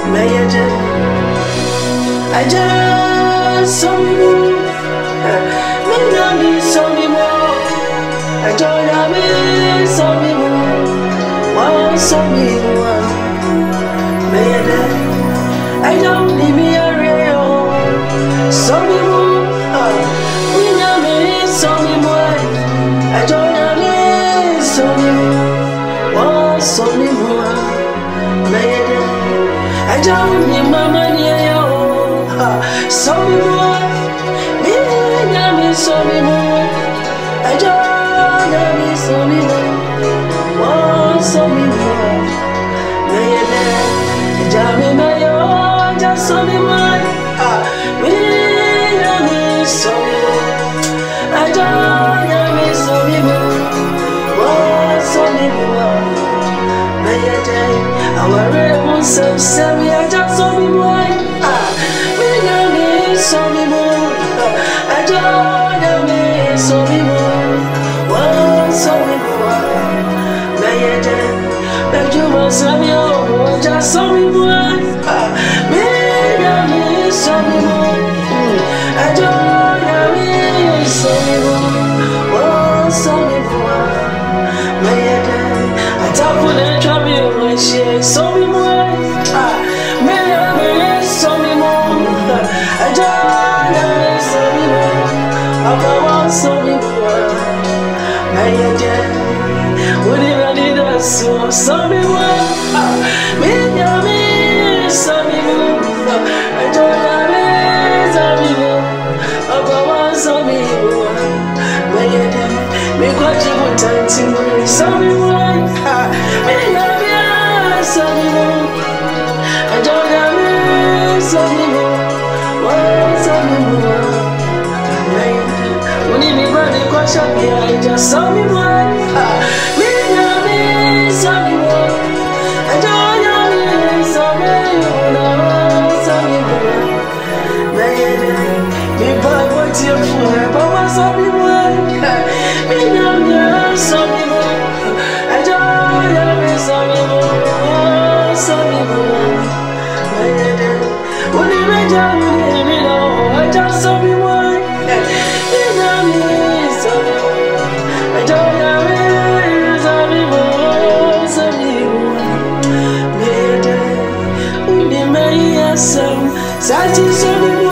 I just saw me move. Me now me saw me more. I don't have me saw me move. One saw me more. I don't need me a real. Saw me move. Me now me saw me more. I don't have me saw me move. One saw me more. I don't need my money. So me more, me nyami so me more. I don't nyami so me more. Oh, so me more. Me yede, jami me yo, just so me more. Me nyami so me more. I don't nyami so me more. Oh, so me more. Me yede, aware mo se me just so me more. So me more, I don't know me. So me more, one so me more. Me but you must have me just so me more. Me so me more, I don't know me. So me more, one so me more. I talk with the trouble when she so me more. Me so me more. I don't know so me more. I so me more. I did. Would you ready to so me more? Me so me more. I don't know so me more. I so me more. Me got you put time so me more. Me so me more. I don't know so me more. I just saw me more. Me saw me more. I don't know saw me more. Me buy what you for, Papa saw me more. Me saw me more. I don't know saw me more. Saw me more. When you reach out, you know, I just saw me more. Satisfied.